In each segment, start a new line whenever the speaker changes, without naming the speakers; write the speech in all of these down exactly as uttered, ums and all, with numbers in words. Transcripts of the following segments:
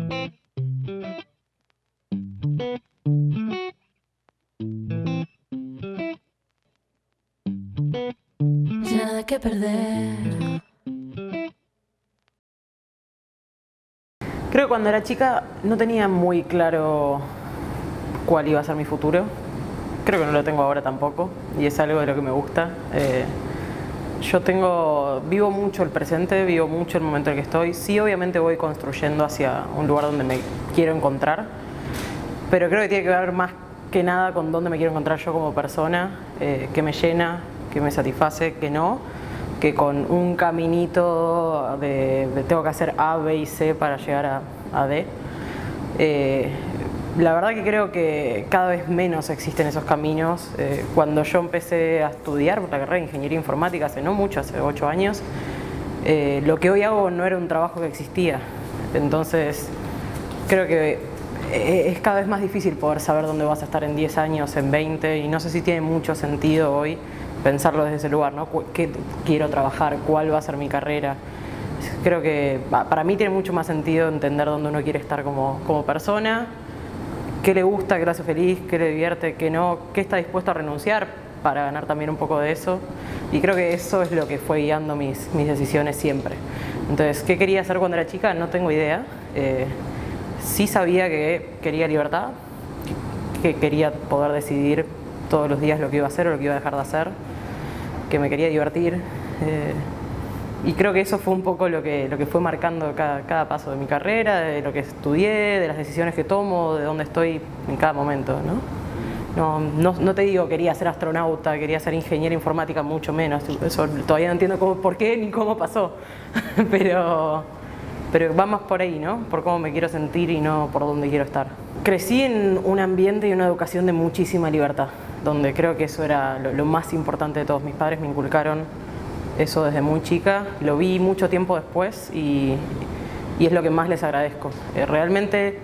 Nada que perder.
Creo que cuando era chica no tenía muy claro cuál iba a ser mi futuro. Creo que no lo tengo ahora tampoco y es algo de lo que me gusta. Eh, yo tengo, vivo mucho el presente, vivo mucho el momento en el que estoy. Sí, obviamente voy construyendo hacia un lugar donde me quiero encontrar, pero creo que tiene que ver más que nada con dónde me quiero encontrar yo como persona, eh, qué me llena, qué me satisface, qué no, que con un caminito de, de tengo que hacer A, B y C para llegar a, a D. Eh, la verdad que creo que cada vez menos existen esos caminos. Eh, cuando yo empecé a estudiar la carrera de Ingeniería Informática hace no mucho, hace ocho años, eh, lo que hoy hago no era un trabajo que existía. Entonces creo que es cada vez más difícil poder saber dónde vas a estar en diez años, en veinte, y no sé si tiene mucho sentido hoy pensarlo desde ese lugar, ¿no? ¿Qué quiero trabajar? ¿Cuál va a ser mi carrera? Creo que para mí tiene mucho más sentido entender dónde uno quiere estar como, como persona, qué le gusta, qué le hace feliz, qué le divierte, qué no, qué está dispuesto a renunciar para ganar también un poco de eso. Y creo que eso es lo que fue guiando mis, mis decisiones siempre. Entonces, ¿qué quería hacer cuando era chica? No tengo idea. Eh, sí sabía que quería libertad, que quería poder decidir todos los días lo que iba a hacer o lo que iba a dejar de hacer, que me quería divertir. Eh, y creo que eso fue un poco lo que, lo que fue marcando cada, cada paso de mi carrera, de lo que estudié, de las decisiones que tomo, de dónde estoy en cada momento, ¿no? No, no, no te digo quería ser astronauta, quería ser ingeniera informática, mucho menos. Eso todavía no entiendo cómo, por qué ni cómo pasó. pero, pero va más por ahí, ¿no? Por cómo me quiero sentir y no por dónde quiero estar. Crecí en un ambiente y una educación de muchísima libertad, donde creo que eso era lo, lo más importante de todos. Mis padres me inculcaron eso desde muy chica, lo vi mucho tiempo después y, y es lo que más les agradezco. Eh, realmente,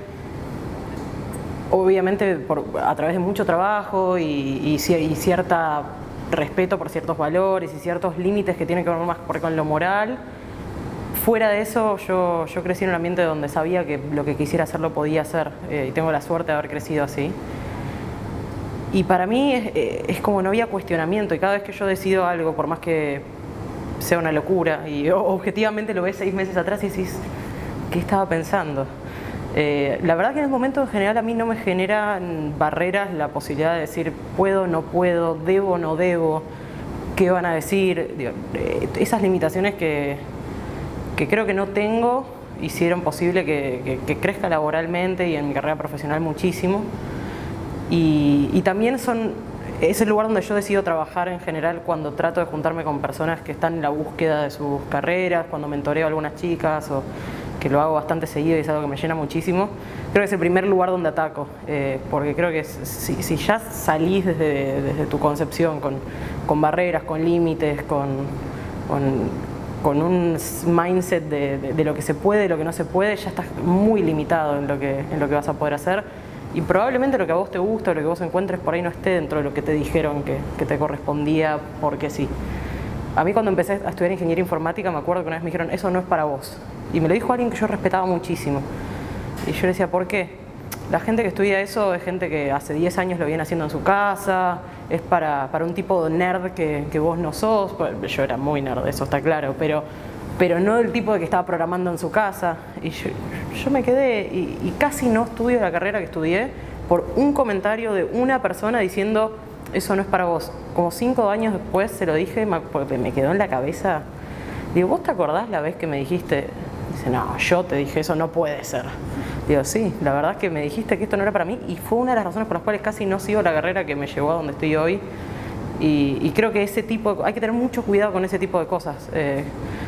obviamente por, a través de mucho trabajo y, y, y cierta respeto por ciertos valores y ciertos límites que tienen que ver más con lo moral, fuera de eso yo, yo crecí en un ambiente donde sabía que lo que quisiera hacer lo podía hacer, eh, y tengo la suerte de haber crecido así. Y para mí es, es como no había cuestionamiento y cada vez que yo decido algo, por más que sea una locura y objetivamente lo ves seis meses atrás y decís, ¿qué estaba pensando? Eh, la verdad que en el momento en general a mí no me generan barreras la posibilidad de decir puedo, no puedo, debo, no debo, qué van a decir. Digo, eh, esas limitaciones que, que creo que no tengo hicieron posible que, que, que crezca laboralmente y en mi carrera profesional muchísimo. Y, y también son... es el lugar donde yo decido trabajar en general cuando trato de juntarme con personas que están en la búsqueda de sus carreras, cuando mentoreo a algunas chicas, o que lo hago bastante seguido y es algo que me llena muchísimo. Creo que es el primer lugar donde ataco, eh, porque creo que si, si ya salís desde, desde tu concepción, con, con barreras, con límites, con, con, con un mindset de, de, de lo que se puede y lo que no se puede, ya estás muy limitado en lo que, en lo que vas a poder hacer. Y probablemente lo que a vos te gusta, lo que vos encuentres por ahí no esté dentro de lo que te dijeron que, que te correspondía porque sí. A mí cuando empecé a estudiar Ingeniería Informática me acuerdo que una vez me dijeron, eso no es para vos. Y me lo dijo alguien que yo respetaba muchísimo. Y yo le decía, ¿por qué? La gente que estudia eso es gente que hace diez años lo viene haciendo en su casa, es para, para un tipo de nerd que, que vos no sos. Yo era muy nerd, eso está claro, pero... pero no del tipo de que estaba programando en su casa. Y yo, yo me quedé y, y casi no estudio la carrera que estudié por un comentario de una persona diciendo eso no es para vos. Como cinco años después se lo dije porque me quedó en la cabeza. Digo, ¿vos te acordás la vez que me dijiste? Dice, no, yo te dije eso no puede ser. Digo, sí, la verdad es que me dijiste que esto no era para mí y fue una de las razones por las cuales casi no sigo la carrera que me llevó a donde estoy hoy. Y, y creo que ese tipo de, hay que tener mucho cuidado con ese tipo de cosas. Eh,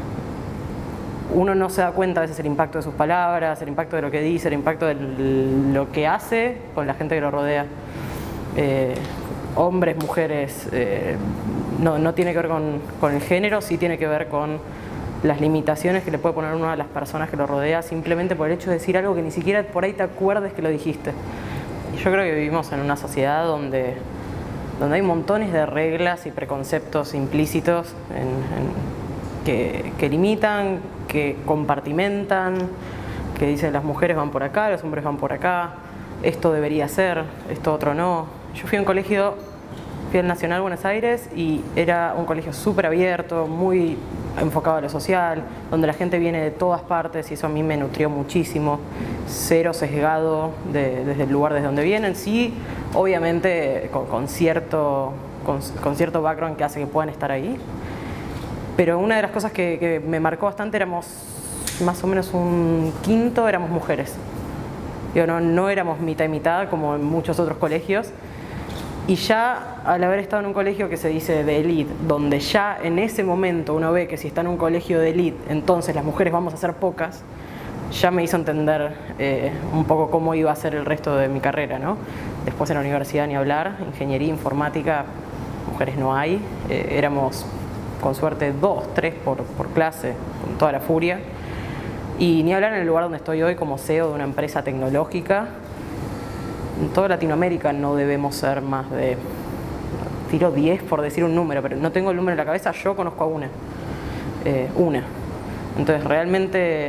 Uno no se da cuenta a veces el impacto de sus palabras, el impacto de lo que dice, el impacto de lo que hace con la gente que lo rodea. Eh, hombres, mujeres, eh, no, no tiene que ver con, con el género, sí tiene que ver con las limitaciones que le puede poner una de las personas que lo rodea simplemente por el hecho de decir algo que ni siquiera por ahí te acuerdes que lo dijiste. Y yo creo que vivimos en una sociedad donde, donde hay montones de reglas y preconceptos implícitos en, en, que, que limitan, que compartimentan, que dice las mujeres van por acá, los hombres van por acá, esto debería ser, esto otro no. Yo fui a un colegio, fui al Nacional Buenos Aires y era un colegio súper abierto, muy enfocado a lo social, donde la gente viene de todas partes y eso a mí me nutrió muchísimo, cero sesgado de, desde el lugar desde donde vienen, sí, obviamente con, con, cierto, con, con cierto background que hace que puedan estar ahí, pero una de las cosas que, que me marcó bastante, éramos más o menos un quinto, éramos mujeres, Digo, no, no éramos mitad y mitad como en muchos otros colegios. Y ya al haber estado en un colegio que se dice de élite, donde ya en ese momento uno ve que si está en un colegio de élite, entonces las mujeres vamos a ser pocas, ya me hizo entender eh, un poco cómo iba a ser el resto de mi carrera, ¿no? Después en la universidad ni hablar, ingeniería, informática, mujeres no hay, eh, éramos con suerte dos, tres por, por clase, con toda la furia. Y ni hablar en el lugar donde estoy hoy como C E O de una empresa tecnológica. En toda Latinoamérica no debemos ser más de, tiro diez por decir un número, pero no tengo el número en la cabeza, yo conozco a una, eh, una. Entonces realmente,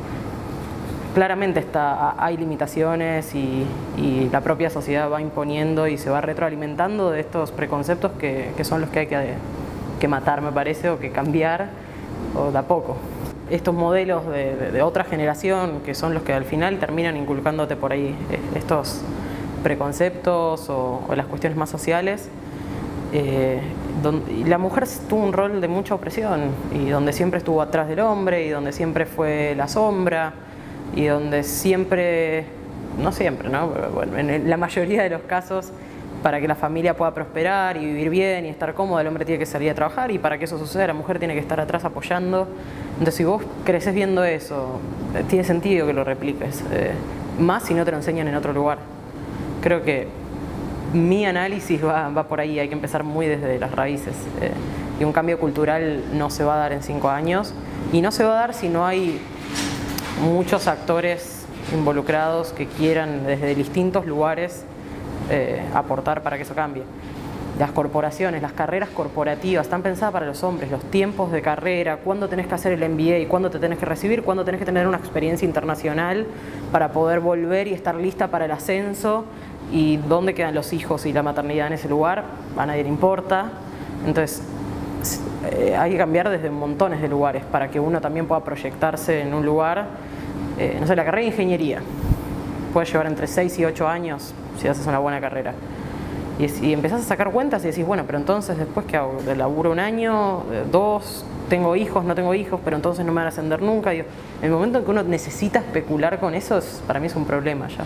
claramente está, hay limitaciones y, y la propia sociedad va imponiendo y se va retroalimentando de estos preconceptos que, que son los que hay que, que matar, me parece, o que cambiar, o de a poco. Estos modelos de, de, de otra generación, que son los que al final terminan inculcándote por ahí estos preconceptos o, o las cuestiones más sociales, eh, donde, y la mujer tuvo un rol de mucha opresión y donde siempre estuvo atrás del hombre y donde siempre fue la sombra y donde siempre, no siempre, ¿no? Pero bueno, en la mayoría de los casos, para que la familia pueda prosperar y vivir bien y estar cómoda, el hombre tiene que salir a trabajar, y para que eso suceda la mujer tiene que estar atrás apoyando. Entonces si vos creces viendo eso, tiene sentido que lo repliques, eh, más si no te lo enseñan en otro lugar. Creo que mi análisis va, va por ahí, hay que empezar muy desde las raíces, eh, y un cambio cultural no se va a dar en cinco años, y no se va a dar si no hay muchos actores involucrados que quieran desde distintos lugares eh, aportar para que eso cambie. Las corporaciones, las carreras corporativas están pensadas para los hombres, los tiempos de carrera, cuándo tenés que hacer el M B A, cuándo te tenés que recibir, cuándo tenés que tener una experiencia internacional para poder volver y estar lista para el ascenso, y dónde quedan los hijos y la maternidad en ese lugar, a nadie le importa. Entonces eh, hay que cambiar desde montones de lugares para que uno también pueda proyectarse en un lugar. Eh, no sé, la carrera de ingeniería puede llevar entre seis y ocho años si haces una buena carrera. Y, y empezás a sacar cuentas y decís, bueno, pero entonces después ¿qué hago? ¿De laburo un año? ¿Dos? ¿Tengo hijos? ¿No tengo hijos? Pero entonces no me van a ascender nunca. Digo, en el momento en que uno necesita especular con eso, es, para mí es un problema ya.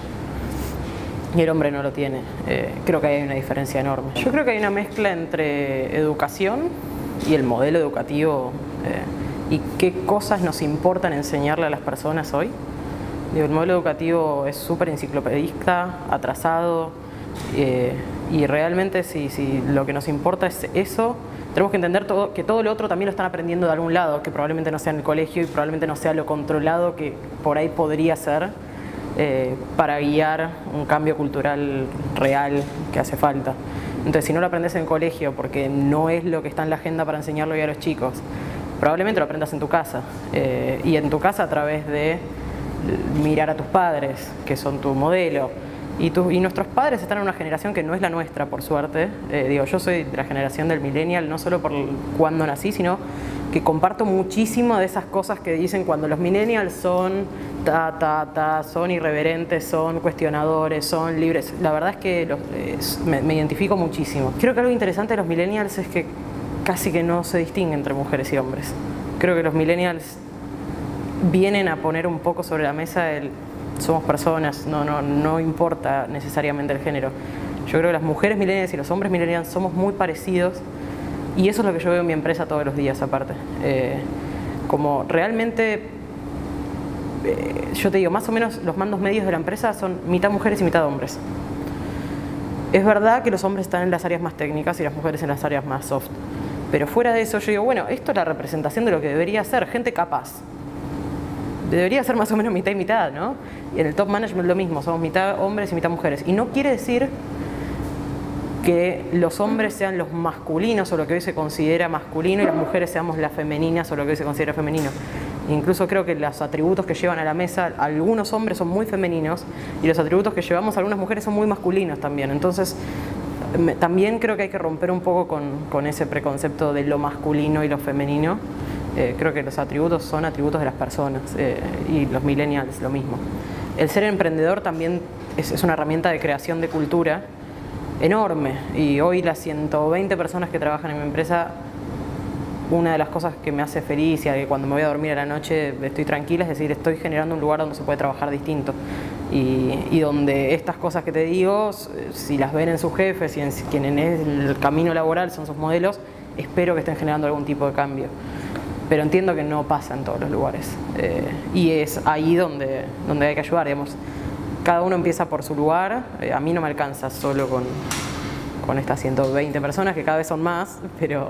Y el hombre no lo tiene. Eh, creo que hay una diferencia enorme. Yo creo que hay una mezcla entre educación y el modelo educativo eh, y qué cosas nos importan enseñarle a las personas hoy. Digo, el modelo educativo es súper enciclopedista, atrasado, eh, y realmente si, si lo que nos importa es eso, tenemos que entender todo, que todo lo otro también lo están aprendiendo de algún lado, que probablemente no sea en el colegio y probablemente no sea lo controlado que por ahí podría ser, eh, para guiar un cambio cultural real que hace falta. Entonces si no lo aprendes en el colegio porque no es lo que está en la agenda para enseñarlo ya a los chicos, probablemente lo aprendas en tu casa, eh, y en tu casa a través de mirar a tus padres, que son tu modelo. Y, tu, y nuestros padres están en una generación que no es la nuestra, por suerte. Eh, digo, yo soy de la generación del millennial, no solo por cuando nací, sino que comparto muchísimo de esas cosas que dicen cuando los millennials son ta, ta, ta, son irreverentes, son cuestionadores, son libres. La verdad es que los, eh, me, me identifico muchísimo. Creo que algo interesante de los millennials es que casi que no se distingue entre mujeres y hombres. Creo que los millennials vienen a poner un poco sobre la mesa el somos personas, no, no, no importa necesariamente el género. Yo creo que las mujeres millennials y los hombres millennials somos muy parecidos, y eso es lo que yo veo en mi empresa todos los días aparte. Eh, como realmente, eh, yo te digo, más o menos los mandos medios de la empresa son mitad mujeres y mitad hombres. Es verdad que los hombres están en las áreas más técnicas y las mujeres en las áreas más soft, pero fuera de eso yo digo, bueno, esto es la representación de lo que debería ser, gente capaz. Debería ser más o menos mitad y mitad, ¿no? Y en el top management lo mismo, somos mitad hombres y mitad mujeres. Y no quiere decir que los hombres sean los masculinos o lo que hoy se considera masculino y las mujeres seamos las femeninas o lo que hoy se considera femenino. Incluso creo que los atributos que llevan a la mesa, algunos hombres son muy femeninos y los atributos que llevamos algunas mujeres son muy masculinos también. Entonces, me, también creo que hay que romper un poco con, con ese preconcepto de lo masculino y lo femenino. Eh, creo que los atributos son atributos de las personas eh, y los millennials lo mismo. El ser emprendedor también es, es una herramienta de creación de cultura enorme y hoy las ciento veinte personas que trabajan en mi empresa, una de las cosas que me hace feliz y que cuando me voy a dormir a la noche estoy tranquila es decir, estoy generando un lugar donde se puede trabajar distinto y, y donde estas cosas que te digo, si las ven en sus jefes y en quienes en el camino laboral son sus modelos, espero que estén generando algún tipo de cambio. Pero entiendo que no pasa en todos los lugares eh, y es ahí donde, donde hay que ayudar, digamos. Cada uno empieza por su lugar, eh, a mí no me alcanza solo con, con estas ciento veinte personas, que cada vez son más, pero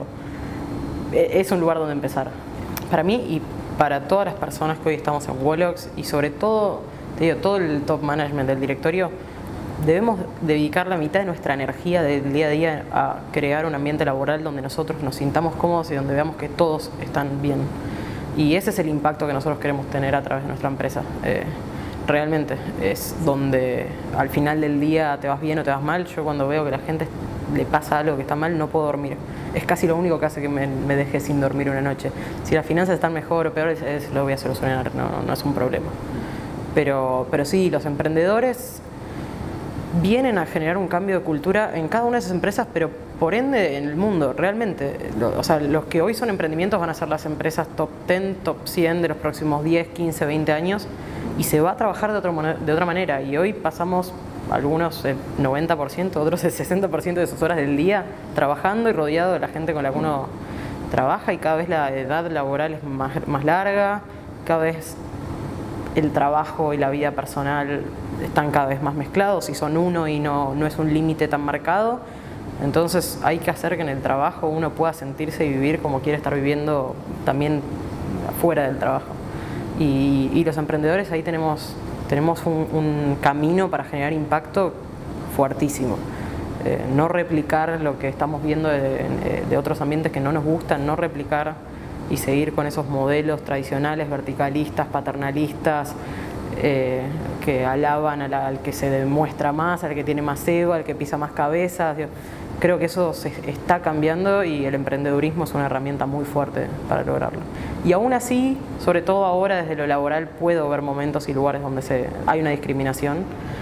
es un lugar donde empezar. Para mí y para todas las personas que hoy estamos en Wolox y sobre todo, te digo, todo el top management del directorio, debemos dedicar la mitad de nuestra energía del día a día a crear un ambiente laboral donde nosotros nos sintamos cómodos y donde veamos que todos están bien. Y ese es el impacto que nosotros queremos tener a través de nuestra empresa. Eh, realmente es donde al final del día te vas bien o te vas mal. Yo cuando veo que a la gente le pasa algo que está mal no puedo dormir. Es casi lo único que hace que me, me deje sin dormir una noche. Si las finanzas están mejor o peor, es, es, lo voy a solucionar, no, no es un problema. Pero, pero sí, los emprendedores vienen a generar un cambio de cultura en cada una de esas empresas, pero por ende en el mundo, realmente. Lo, o sea, los que hoy son emprendimientos van a ser las empresas top diez, top cien de los próximos diez, quince, veinte años y se va a trabajar de, otro, de otra manera. Y hoy pasamos algunos el noventa por ciento, otros el sesenta por ciento de sus horas del día trabajando y rodeado de la gente con la que uno trabaja y cada vez la edad laboral es más, más larga, cada vez el trabajo y la vida personal están cada vez más mezclados y son uno y no, no es un límite tan marcado. Entonces hay que hacer que en el trabajo uno pueda sentirse y vivir como quiere estar viviendo también fuera del trabajo. Y, y los emprendedores ahí tenemos, tenemos un, un camino para generar impacto fuertísimo. Eh, no replicar lo que estamos viendo de, de otros ambientes que no nos gustan, no replicar y seguir con esos modelos tradicionales, verticalistas, paternalistas, eh, que alaban a la, al que se demuestra más, al que tiene más ego, al que pisa más cabezas. Creo que eso se está cambiando y el emprendedurismo es una herramienta muy fuerte para lograrlo. Y aún así, sobre todo ahora desde lo laboral, puedo ver momentos y lugares donde se, hay una discriminación.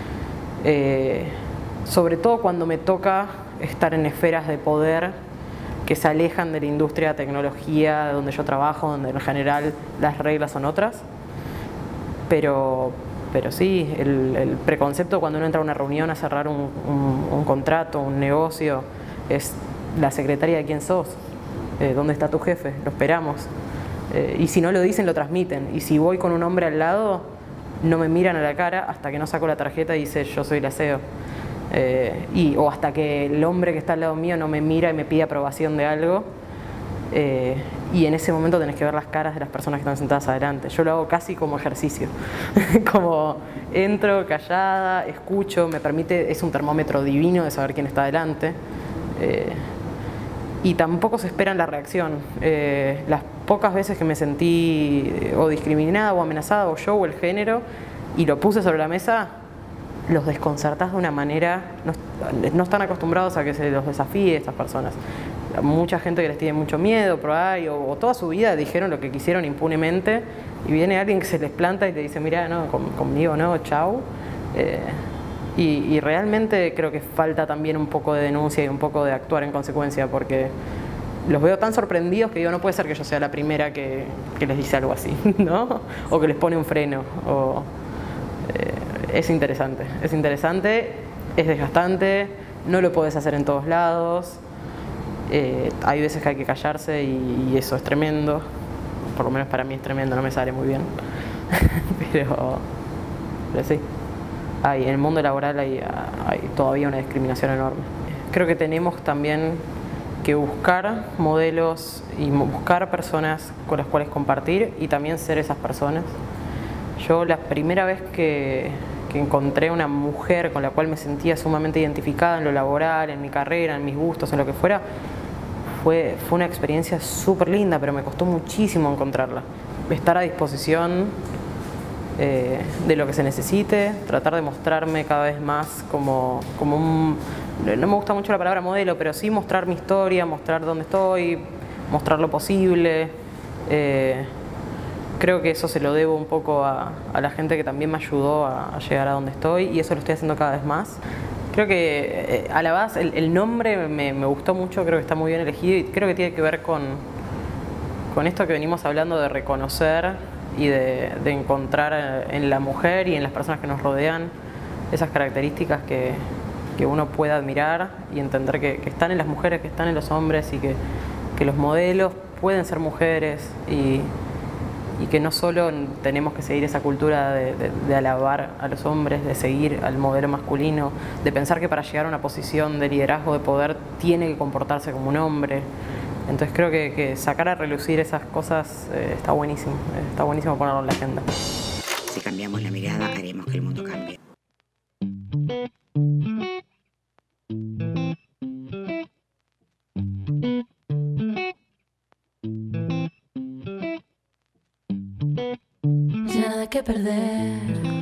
Eh, sobre todo cuando me toca estar en esferas de poder que se alejan de la industria de tecnología donde yo trabajo, donde en general las reglas son otras. Pero, pero sí, el, el preconcepto cuando uno entra a una reunión a cerrar un, un, un contrato, un negocio, es la secretaria de quién sos, eh, dónde está tu jefe, lo esperamos. Eh, y si no lo dicen, lo transmiten. Y si voy con un hombre al lado, no me miran a la cara hasta que no saco la tarjeta y dice yo soy la C E O. Eh, y, o hasta que el hombre que está al lado mío no me mira y me pide aprobación de algo. Eh, y en ese momento tenés que ver las caras de las personas que están sentadas adelante. Yo lo hago casi como ejercicio. Como entro callada, escucho, me permite, es un termómetro divino de saber quién está adelante. Eh, y tampoco se espera la reacción. Eh, las pocas veces que me sentí o discriminada o amenazada, o yo o el género, y lo puse sobre la mesa, los desconcertás de una manera, no, no están acostumbrados a que se los desafíe estas personas. Mucha gente que les tiene mucho miedo, por ahí, o, o toda su vida dijeron lo que quisieron impunemente, y viene alguien que se les planta y te dice, mira, no, con, conmigo no, chau. Eh, y, y realmente creo que falta también un poco de denuncia y un poco de actuar en consecuencia, porque los veo tan sorprendidos que digo, no puede ser que yo sea la primera que, que les dice algo así, ¿no? O que les pone un freno. O, eh, es interesante, es interesante, es desgastante, no lo podés hacer en todos lados. Eh, hay veces que hay que callarse y, y eso es tremendo, por lo menos para mí es tremendo, no me sale muy bien, pero, pero sí, hay, en el mundo laboral hay, hay todavía una discriminación enorme. Creo que tenemos también que buscar modelos y buscar personas con las cuales compartir y también ser esas personas. Yo la primera vez que, que encontré una mujer con la cual me sentía sumamente identificada en lo laboral, en mi carrera, en mis gustos, en lo que fuera, Fue, fue una experiencia súper linda, pero me costó muchísimo encontrarla. estar a disposición eh, de lo que se necesite, tratar de mostrarme cada vez más como, como un... No me gusta mucho la palabra modelo, pero sí mostrar mi historia, mostrar dónde estoy, mostrar lo posible. Eh, creo que eso se lo debo un poco a, a la gente que también me ayudó a, a llegar a donde estoy, y eso lo estoy haciendo cada vez más. Creo que eh, a la base el, el nombre me, me gustó mucho, creo que está muy bien elegido y creo que tiene que ver con, con esto que venimos hablando de reconocer y de, de encontrar en la mujer y en las personas que nos rodean esas características que, que uno puede admirar y entender que, que están en las mujeres, que están en los hombres y que, que los modelos pueden ser mujeres y, y que no solo tenemos que seguir esa cultura de, de, de alabar a los hombres, de seguir al modelo masculino, de pensar que para llegar a una posición de liderazgo, de poder, tiene que comportarse como un hombre. Entonces creo que, que sacar a relucir esas cosas eh, está buenísimo, eh, está buenísimo ponerlo en la agenda.
Si cambiamos la mirada, haremos que el mundo cambie.
Ya nada que perder.